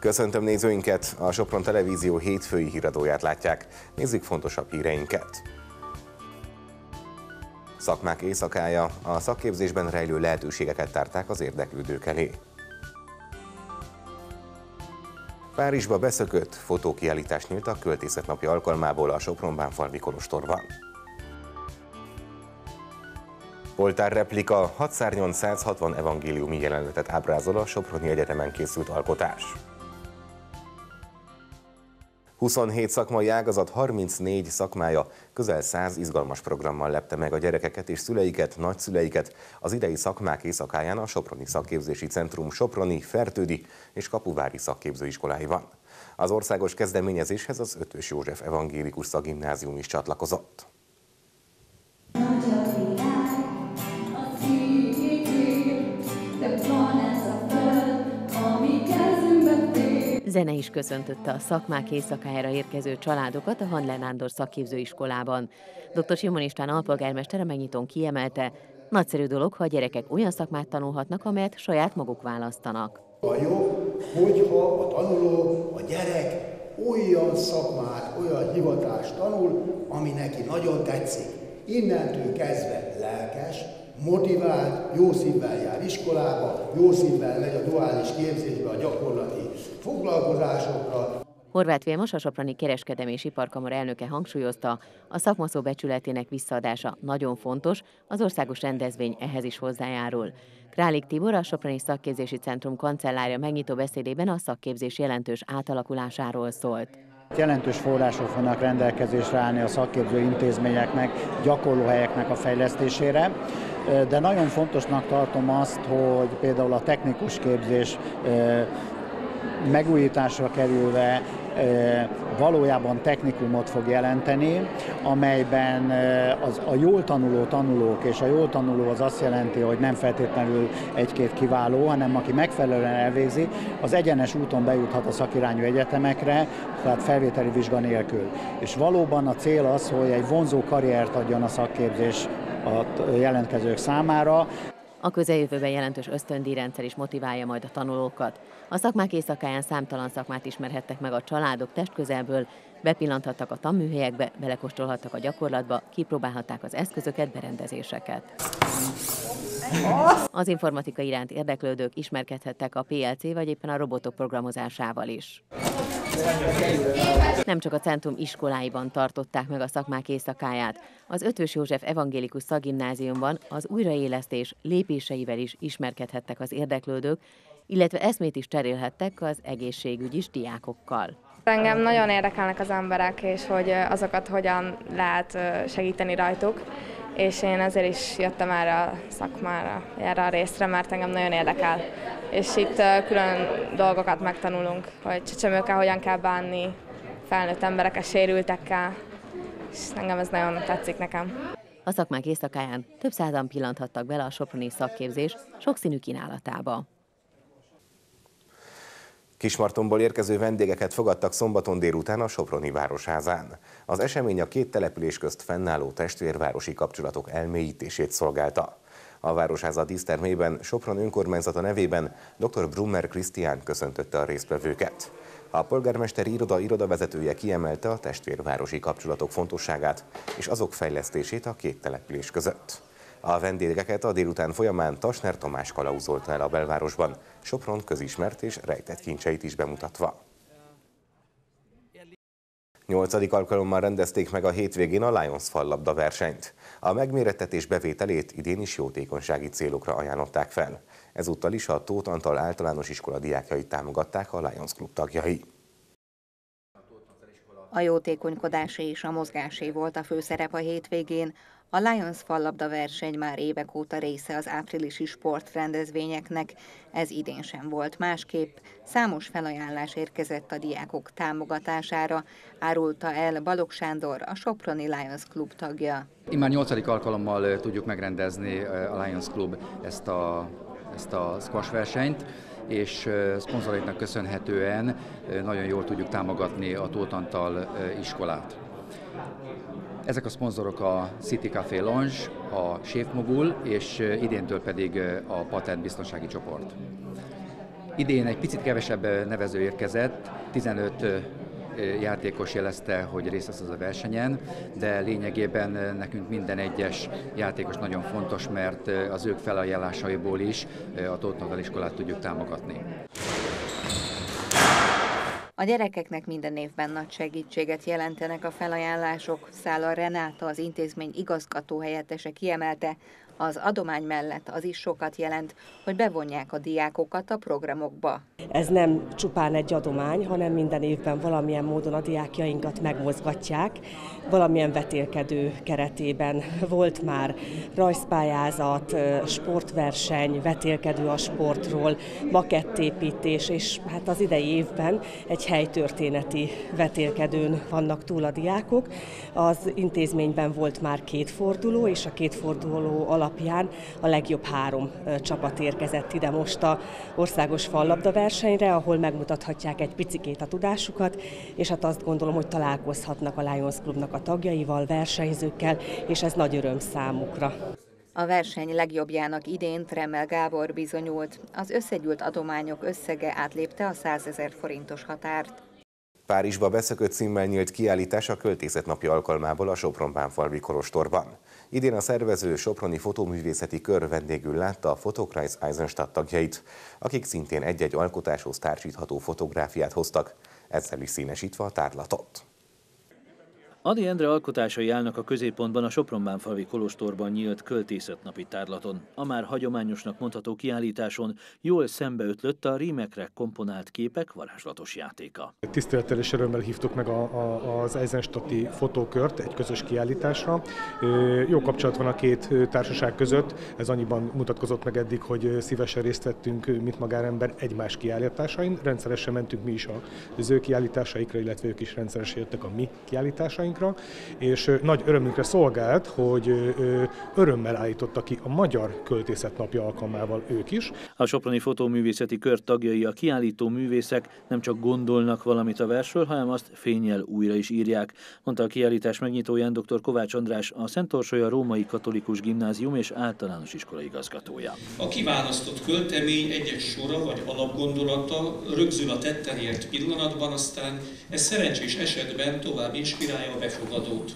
Köszöntöm nézőinket! A Sopron Televízió hétfői híradóját látják. Nézzük fontosabb híreinket. Szakmák éjszakája. A szakképzésben rejlő lehetőségeket tárták az érdeklődők elé. Párizsba beszökött fotókiállítás nyílt a Költészet Napja alkalmából a Sopron-Bánfalvi kolostorban. Oltár replika, 6 szárnyon 160 evangéliumi jelenetet ábrázol a Soproni Egyetemen készült alkotás. 27 szakmai ágazat 34 szakmája közel 100 izgalmas programmal lepte meg a gyerekeket és szüleiket, nagyszüleiket az idei szakmák éjszakáján a Soproni Szakképzési Centrum Soproni, Fertődi és Kapuvári szakképzőiskoláiban. Az országos kezdeményezéshez az Eötvös József Evangélikus Szakgimnázium is csatlakozott. Zene is köszöntötte a szakmák éjszakájára érkező családokat a Handler Nándor szakképzőiskolában. Dr. Simon István alpolgármester a megnyitón kiemelte, nagyszerű dolog, ha a gyerekek olyan szakmát tanulhatnak, amelyet saját maguk választanak. A jobb, hogyha a tanuló, a gyerek olyan szakmát, olyan hivatást tanul, ami neki nagyon tetszik. Innentől kezdve lelkes, motivált, jó szívvel jár iskolába, jó szívvel megy a duális képzésbe, a gyakorlati foglalkozásokra. Horváth Vilmos, a Soproni Kereskedelmi és Iparkamara elnöke hangsúlyozta, a szakmaszó becsületének visszaadása nagyon fontos, az országos rendezvény ehhez is hozzájárul. Králik Tibor, a Soproni Szakképzési Centrum kancellárja megnyitó beszédében a szakképzés jelentős átalakulásáról szólt. Jelentős források fognak rendelkezésre állni a szakképző intézményeknek, gyakorlóhelyeknek a fejlesztésére, de nagyon fontosnak tartom azt, hogy például a technikus képzés megújításra kerülve valójában technikumot fog jelenteni, amelyben a jól tanuló tanulók, és a jól tanuló az azt jelenti, hogy nem feltétlenül egy-két kiváló, hanem aki megfelelően elvégzi, az egyenes úton bejuthat a szakirányú egyetemekre, tehát felvételi vizsga nélkül. És valóban a cél az, hogy egy vonzó karriert adjon a szakképzés a jelentkezők számára. A közeljövőben jelentős ösztöndíjrendszer is motiválja majd a tanulókat. A szakmák éjszakáján számtalan szakmát ismerhettek meg a családok testközelből, bepillanthattak a tanműhelyekbe, belekóstolhattak a gyakorlatba, kipróbálhatták az eszközöket, berendezéseket. Az informatika iránt érdeklődők ismerkedhettek a PLC vagy éppen a robotok programozásával is. Nem csak a centrum iskoláiban tartották meg a szakmák éjszakáját. Az Eötvös József Evangélikus Szakgimnáziumban az újraélesztés lépéseivel is ismerkedhettek az érdeklődők, illetve eszmét is cserélhettek az egészségügyis diákokkal. Engem nagyon érdekelnek az emberek, és hogy azokat hogyan lehet segíteni rajtuk, és én ezért is jöttem erre a szakmára, erre a részre, mert engem nagyon érdekel. És itt külön dolgokat megtanulunk, hogy csecsemőkkel hogyan kell bánni, felnőtt emberekkel, sérültekkel, és engem ez nagyon tetszik nekem. A szakmák éjszakáján több százan pillanthattak bele a soproni szakképzés sokszínű kínálatába. Kismartonból érkező vendégeket fogadtak szombaton délután a Soproni Városházán. Az esemény a két település közt fennálló testvérvárosi kapcsolatok elmélyítését szolgálta. A Városháza dísztermében Sopron önkormányzata nevében dr. Brummer Krisztián köszöntötte a résztvevőket. A polgármesteri irodavezetője kiemelte a testvérvárosi kapcsolatok fontosságát és azok fejlesztését a két település között. A vendégeket a délután folyamán Tasner Tamás kalauzolta el a belvárosban, Sopron közismert és rejtett kincseit is bemutatva. 8. alkalommal rendezték meg a hétvégén a Lions fallabda versenyt. A megmérettetés bevételét idén is jótékonysági célokra ajánlották fel. Ezúttal is a Tóth Antal általános iskola diákjait támogatták a Lions Klub tagjai. A jótékonykodásé és a mozgásé volt a főszerep a hétvégén. A Lions fallabda verseny már évek óta része az áprilisi sportrendezvényeknek, ez idén sem volt másképp. Számos felajánlás érkezett a diákok támogatására, árulta el Balogh Sándor, a Soproni Lions Klub tagja. Immár 8. alkalommal tudjuk megrendezni a Lions Klub ezt a squash versenyt, és szponzoraiknak köszönhetően nagyon jól tudjuk támogatni a Tóth Antal iskolát. Ezek a szponzorok a City Café Lounge, a Chef Mogul és idéntől pedig a Patent biztonsági csoport. Idén egy picit kevesebb nevező érkezett, 15 játékos jelezte, hogy részt vesz az a versenyen, de lényegében nekünk minden egyes játékos nagyon fontos, mert az ők felajánlásaiból is a Tóth Nagel iskolát tudjuk támogatni. A gyerekeknek minden évben nagy segítséget jelentenek a felajánlások. Szála Renáta, az intézmény igazgató helyettese kiemelte, az adomány mellett az is sokat jelent, hogy bevonják a diákokat a programokba. Ez nem csupán egy adomány, hanem minden évben valamilyen módon a diákjainkat megmozgatják, valamilyen vetélkedő keretében. Volt már rajzpályázat, sportverseny, vetélkedő a sportról, makettépítés, és hát az idei évben egy helytörténeti vetélkedőn vannak túl a diákok. Az intézményben volt már 2 forduló, és a 2 forduló alapján a legjobb 3 csapat érkezett ide most az országos fallabdaversenyre, ahol megmutathatják egy picikét a tudásukat, és hát azt gondolom, hogy találkozhatnak a Lions Clubnak a tagjaival, versenyzőkkel, és ez nagy öröm számukra. A verseny legjobbjának idén Tremmel Gábor bizonyult. Az összegyűlt adományok összege átlépte a 100 000 forintos határt. Párizsba beszökött címmel nyílt kiállítás a Költészet Napja alkalmából a Sopron-Bánfalvi kolostorban. Idén a szervező soproni fotóművészeti kör vendégül látta a Fotokreis Eisenstadt tagjait, akik szintén egy-egy alkotáshoz társítható fotográfiát hoztak, ezzel is színesítve a tárlatot. Ady Endre alkotásai állnak a középpontban a Sopron-Bánfalvi kolostorban nyílt költészetnapi tárlaton. A már hagyományosnak mondható kiállításon jól szembeötlött a rímekre komponált képek varázslatos játéka. Tisztelettel és örömmel hívtuk meg az Eisenstadti fotókört egy közös kiállításra. Jó kapcsolat van a 2 társaság között, ez annyiban mutatkozott meg eddig, hogy szívesen részt vettünk, mint magánember egymás kiállításain. Rendszeresen mentünk mi is az ő kiállításaikra, illetve ők is rendszeresen jöttek a mi kiállításainkra. És nagy örömünkre szolgált, hogy örömmel állította ki a Magyar Költészet Napja alkalmával ők is. A soproni fotóművészeti kör tagjai, a kiállító művészek nem csak gondolnak valamit a versről, hanem azt fénnyel újra is írják, mondta a kiállítás megnyitóján dr. Kovács András, a Szentorsolya Római Katolikus Gimnázium és Általános Iskola igazgatója. A kiválasztott költemény egy-egy sora vagy alapgondolata rögzül a tetten ért pillanatban, aztán ez szerencsés esetben tovább inspirálja a befogadót.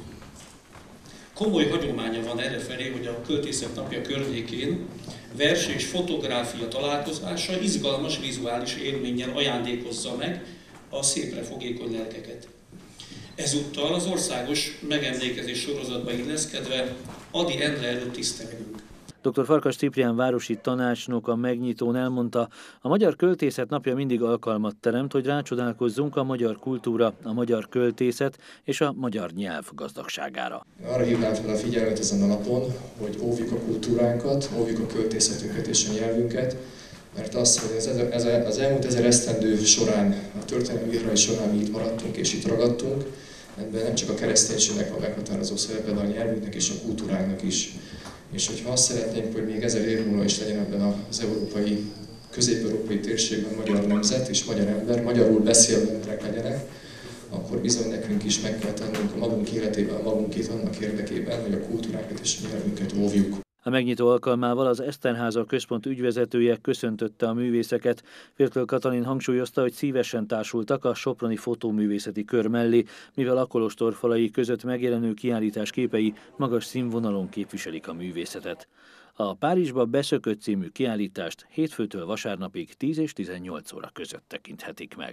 Komoly hagyománya van errefelé, hogy a Költészet Napja környékén vers és fotográfia találkozása izgalmas vizuális élménnyel ajándékozza meg a szépre fogékony lelkeket. Ezúttal az országos megemlékezés sorozatba illeszkedve Ady Endre előtt tisztelgünk. Dr. Farkas Ciprián városi tanácsnok a megnyitón elmondta, a Magyar Költészet Napja mindig alkalmat teremt, hogy rácsodálkozzunk a magyar kultúra, a magyar költészet és a magyar nyelv gazdagságára. Arra hívnám fel a figyelmet ezen a napon, hogy óvjuk a kultúránkat, óvjuk a költészetünket és a nyelvünket, mert az, hogy az elmúlt 1000 esztendő során, a történelmi írrai során mi itt maradtunk és itt ragadtunk, ebben nem csak a kereszténységnek a meghatározó szerepe, de a nyelvünknek és a kultúránknak is. És hogyha azt szeretnénk, hogy még 1000 év múlva is legyen ebben az európai, közép-európai térségben magyar nemzet és magyar ember, magyarul beszélő emberek legyenek, akkor bizony nekünk is meg kell tennünk a magunk életében a magunkét annak érdekében, hogy a kultúránkat és a nyelvünket óvjuk. A megnyitó alkalmával az Eszterháza központ ügyvezetője köszöntötte a művészeket. Vértől Katalin hangsúlyozta, hogy szívesen társultak a soproni fotóművészeti kör mellé, mivel a kolostor falai között megjelenő kiállítás képei magas színvonalon képviselik a művészetet. A Párizsba beszökött című kiállítást hétfőtől vasárnapig 10 és 18 óra között tekinthetik meg.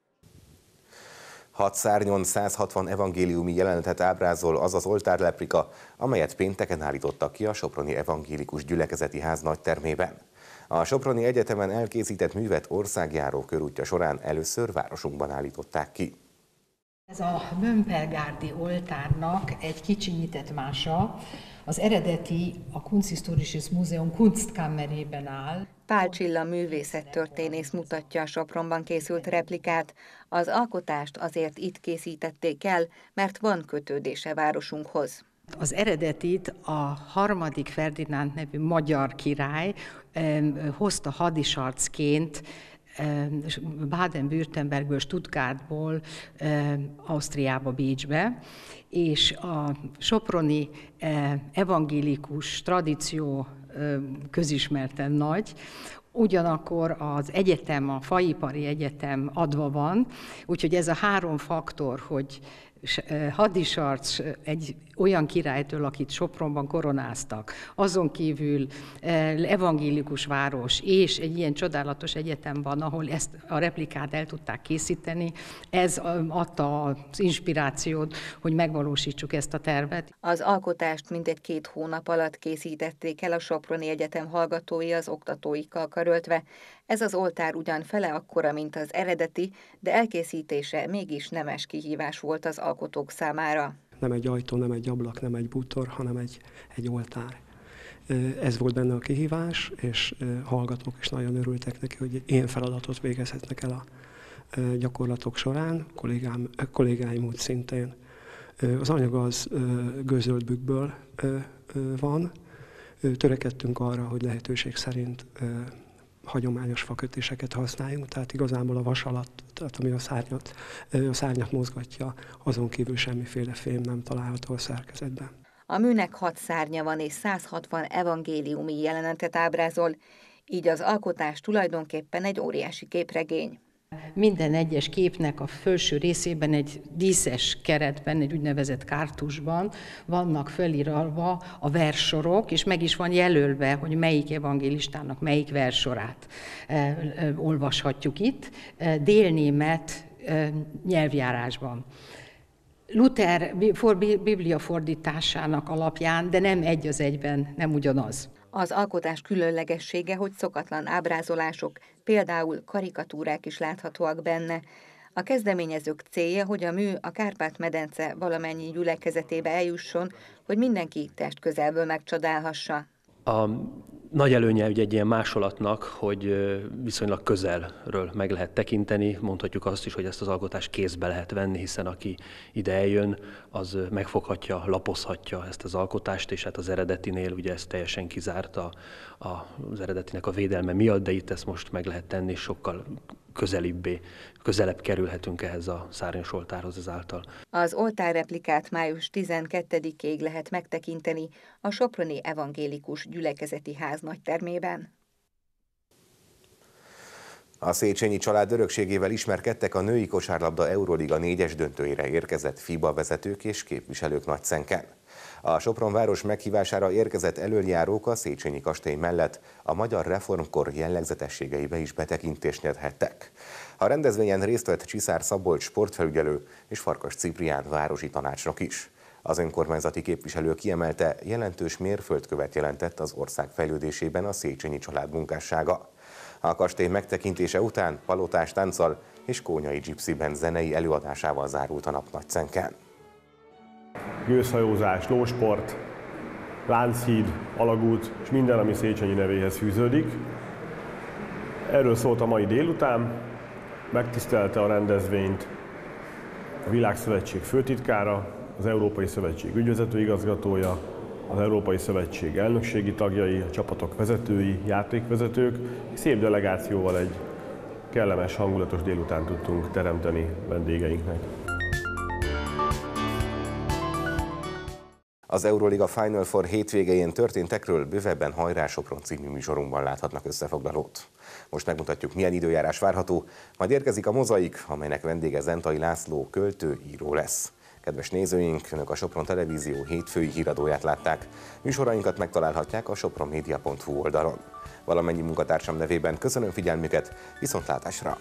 6 szárnyon 160 evangéliumi jelenetet ábrázol az az oltárleplika, amelyet pénteken állítottak ki a Soproni Evangélikus Gyülekezeti Ház nagytermében. A Soproni Egyetemen elkészített művet országjáró körútja során először városunkban állították ki. Ez a Mömpelgárdi oltárnak egy kicsinyített az eredeti a Kunsthistorisches Museum Kunstkammerében áll. Pál Csilla művészettörténész mutatja a Sopronban készült replikát. Az alkotást azért itt készítették el, mert van kötődése városunkhoz. Az eredetit a 3. Ferdinánd nevű magyar király hozta hadisarcként Baden-Württembergből, Stuttgartból, Ausztriába, Bécsbe, és a soproni evangélikus tradíció közismerten nagy, Ugyanakkor az egyetem, a Faipari Egyetem adva van, úgyhogy ez a 3 faktor, hogy hadisarc egy olyan királytől, akit Sopronban koronáztak, azon kívül evangélikus város, és egy ilyen csodálatos egyetem van, ahol ezt a replikát el tudták készíteni, ez adta az inspirációt, hogy megvalósítsuk ezt a tervet. Az alkotást mintegy 2 hónap alatt készítették el a Soproni Egyetem hallgatói az oktatóikkal karöltve. Ez az oltár ugyan fele akkora, mint az eredeti, de elkészítése mégis nemes kihívás volt az alkotók számára. Nem egy ajtó, nem egy ablak, nem egy bútor, hanem egy oltár. Ez volt benne a kihívás, és hallgatók is nagyon örültek neki, hogy ilyen feladatot végezhetnek el a gyakorlatok során, kollégáim úgy szintén. Az anyag az gőzöldbükből van. Törekedtünk arra, hogy lehetőség szerint hagyományos fakötéseket használjunk, tehát igazából a vas alatt, tehát ami a szárnyat mozgatja, azon kívül semmiféle fém nem található a szerkezetben. A műnek 6 szárnya van és 160 evangéliumi jelenetet ábrázol, így az alkotás tulajdonképpen egy óriási képregény. Minden egyes képnek a felső részében egy díszes keretben, egy úgynevezett kártusban vannak felírva a verssorok, és meg is van jelölve, hogy melyik evangélistának melyik verssorát olvashatjuk itt, délnémet nyelvjárásban. Luther Biblia fordításának alapján, de nem egy az egyben, nem ugyanaz. Az alkotás különlegessége, hogy szokatlan ábrázolások, például karikatúrák is láthatóak benne. A kezdeményezők célja, hogy a mű a Kárpát-medence valamennyi gyülekezetébe eljusson, hogy mindenki testközelből megcsodálhassa. A nagy előnye egy ilyen másolatnak, hogy viszonylag közelről meg lehet tekinteni, mondhatjuk azt is, hogy ezt az alkotást kézbe lehet venni, hiszen aki ide eljön, az megfoghatja, lapozhatja ezt az alkotást, és hát az eredetinél ugye ez teljesen kizárt az eredetinek a védelme miatt, de itt ezt most meg lehet tenni, sokkal közelebb kerülhetünk ehhez a szárnyas oltárhoz ezáltal. Az oltárreplikát május 12-ig lehet megtekinteni a Soproni Evangélikus Gyülekezeti Ház nagytermében. A Széchenyi család örökségével ismerkedtek a női kosárlabda Euroliga 4-es döntőire érkezett FIBA vezetők és képviselők Nagyszenken. A Sopron város meghívására érkezett elöljárók a Széchenyi kastély mellett a magyar reformkor jellegzetességeibe is betekintést nyerhettek. A rendezvényen részt vett Csiszár Szabolcs sportfelügyelő és Farkas Ciprián városi tanácsnok is. Az önkormányzati képviselő kiemelte, jelentős mérföldkövet jelentett az ország fejlődésében a Széchenyi család munkássága. A kastély megtekintése után palotás tánccal és Kónyai Gypsy Band zenei előadásával zárult a nap Nagyszenken. Gőzhajózás, lósport, Lánchíd, alagút és minden, ami Széchenyi nevéhez fűződik. Erről szólt a mai délután, megtisztelte a rendezvényt a Világszövetség főtitkára, az Európai Szövetség ügyvezető igazgatója, az Európai Szövetség elnökségi tagjai, a csapatok vezetői, játékvezetők. Szép delegációval egy kellemes, hangulatos délután tudtunk teremteni vendégeinknek. Az Euroliga Final Four hétvégén történtekről bővebben Hajrá Sopron című műsorunkban láthatnak összefoglalót. Most megmutatjuk, milyen időjárás várható, majd érkezik a Mozaik, amelynek vendége Zentai László költő, író lesz. Kedves nézőink, Önök a Sopron Televízió hétfői híradóját látták. Műsorainkat megtalálhatják a sopronmedia.hu oldalon. Valamennyi munkatársam nevében köszönöm figyelmüket, viszontlátásra!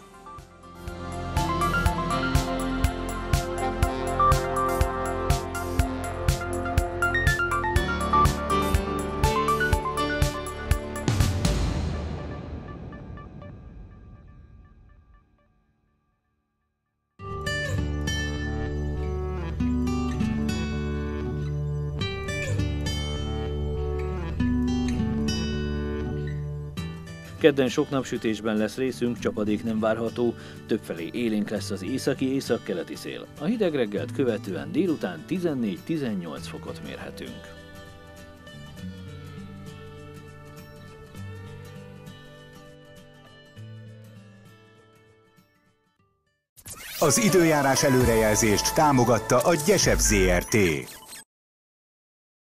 Kedden sok napsütésben lesz részünk, csapadék nem várható, többfelé élénk lesz az északi-északkeleti szél. A hideg reggelt követően délután 14-18 fokot mérhetünk. Az időjárás előrejelzést támogatta a Gyesebb Zrt.